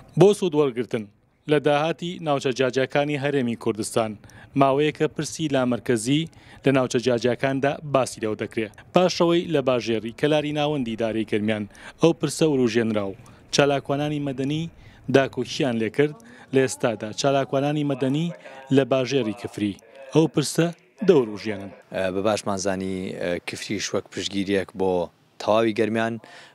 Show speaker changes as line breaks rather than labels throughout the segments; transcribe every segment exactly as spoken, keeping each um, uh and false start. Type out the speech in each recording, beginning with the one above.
بۆ سوودوەرگرتن لە داهاتی ناوچە جاجەکانی هەرێمی کوردستان ماوەیەکە پرسی لامەرکەزی لە ناوچە جاجەکاندا باسی لەو دەکرێت پاشەوەی لە باژێڕی کەلاری ناوەندی دارەی گەرمیان ئەو پرسە وروژێنرا و چالاکوانانی مەدەنی داکۆکییان لێکرد لە ئێستادا چالاکوانانی مەدەنی لە باژێڕی کفری ئەو پرسە دەوروژێنن
بە باشمانزانی کفریش وەک پشتگیریەک بۆ تەواوی گەرمیان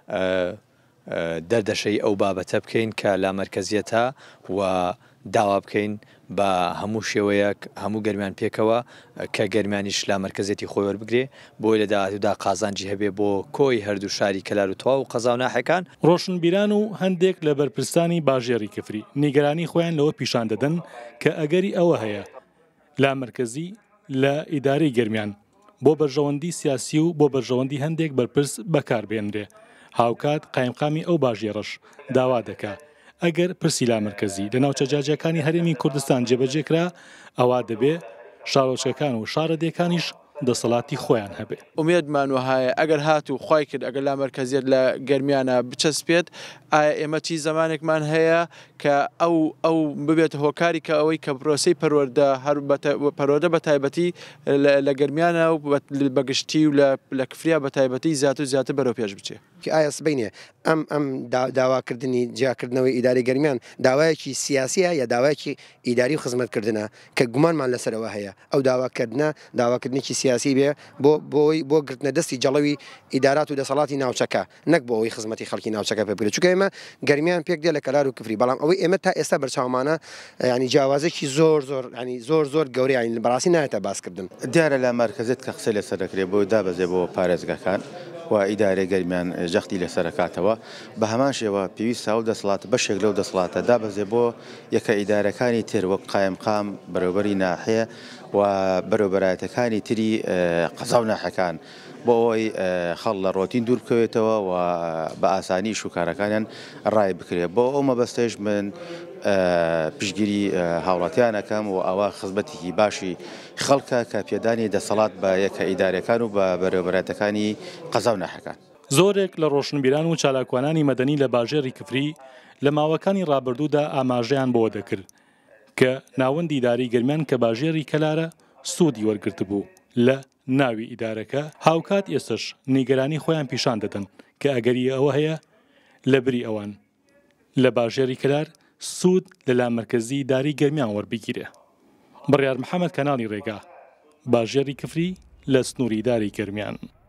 دەردەشەی ئەو بابەتە بکەین کە لامەرکەزیەتە و داوا بکەین بە هەموو شێوەیەک هەموو گەرمیان پێکەوە کە گەرمیانیش لامەرکەزێتی خۆی وەربگرێ بۆی لە داهاتوودا قازانجی هەبێ بۆ کۆی هەردوو شاری کەلار و تەواو و قەزا و ناحەکان
ڕۆشنبیران و هەندێک لە بەرپرسانی باژێڕی کفری نیگەرانی خۆیان لەوە پیشان دەدەن کە ئەگەری ئەوە هەیە لامەرکەزی لە ئیدارەی گەرمیان بۆ بەرژەوەندی سیاسی و بۆ بەرژەوەندی هەندێک بەرپرس بەکاربێنرێ هاوکات قایمقامی ئەو باژێڕەش داوا دەکات ئەگەر پرسی لامەرکەزی لە ناوچە جاجەکانی هەرێمی کوردستان جێبەجێکرا ئەوا دەبێ شارۆچکەکان و شارەدەکانیش دەسەڵاتی خۆیان هەبێ
ئومێدمان وهایە ئەگەر هاتوو خی کرد ئەگەر لامەرکەزیت لە گەرمیانە بچەسپێت ئایا ئێمە چی زمانێکمان هەیە کە ئەو ئەو ببێت هۆکاری کە ئەوەی کە پرۆسی پەروەردە هەر پەروەردە بە تایبەتی لە گەرمیانە و بەگشتی و لە کفریا بە تایبەتی زیاتر و زیاتر بەرەو پێش بچێت
ئایا سبینێ ئەم ئەم داواکردنی جیاکردنەوەی ئیداری گەرمیان داوایەکی سیاسیە یا داوایەکی ئیداری و خزمەتکردنە کە گومانمان لەسەرەوە هەیە ئەو داواکردنە داواکردنێکی سیاسی بێ بۆ بۆی بۆ گرتنە دەستی جەڵەوی ئیدارات و دەسەڵاتی ناوچەکە نەک بۆ ئەوەی خزمەتی خەڵکی ناوچەکە پێ بگرێت چونکە ئێمە گەرمیان پێک دێ لە کەلار و کفری بەڵام ئەوەی ئێمە تا ئێستا بەرچاومانە ینی جیاوازێکی زۆر زۆر ینی زۆر زۆر گەورەی ینی بەڕاستی نایەتە باسکردن
دیارە لە مەرکەزێت کە قسەی لەسەر دەکرێت بۆ دابەزێ بۆ پارێزگاکان و ئیدارەی گەرمیان ژەختی لەسەر کاتەوە بە هەمان شێوە پێویستە و دەسەڵات بەشێک لەو دەسەڵاتە دابەزێ بۆ یەکە ئیدارەکانی تر وەک قایمقام بەرەوبەری ناحەیە و بەرەوبەرایەتەکانی تری قەزا و ناحەکان بۆ ئەوەی خەڵ لە ڕۆتین دوور بکەوێتەوە و بە ئاسانی شوکارەکانیان ڕای بکرێت بۆ ئەو مەبەستەش من پشگیری هاوڵاتیانەکەم و ئەوە خزمەتێکی باشی خەڵکە کە پێدانی دەسەڵات بە یەکە ئیدارەکان و بە بەرەوبەرایەتەکانی قەزا و ناحەکان
زۆرێک لە ڕۆشنبیران و چالاکوانانی مەدەنی لە باژێڕی کفری لە ماوەکانی ڕابردوودا ئاماژەیان بۆ دەکرد کە ناوەندی ئیداری گەرمیان کە باژێڕی کەلارە سوودی وەرگرت بوو لە ناوی ئیدارەکە هاوکات ئێستش نیگەرانی خۆیان پیشان دەدەن کە ئەگەری ئەوە هەیە لە بری ئەوان لە باژێڕی کەلار سوود لە لامەرکەزی ئیداری گەرمیان وەربگیرێ بڕیار محەممەد کەناڵی ڕێگا باژێڕی کفری لە سنووری ئیداری گەرمیان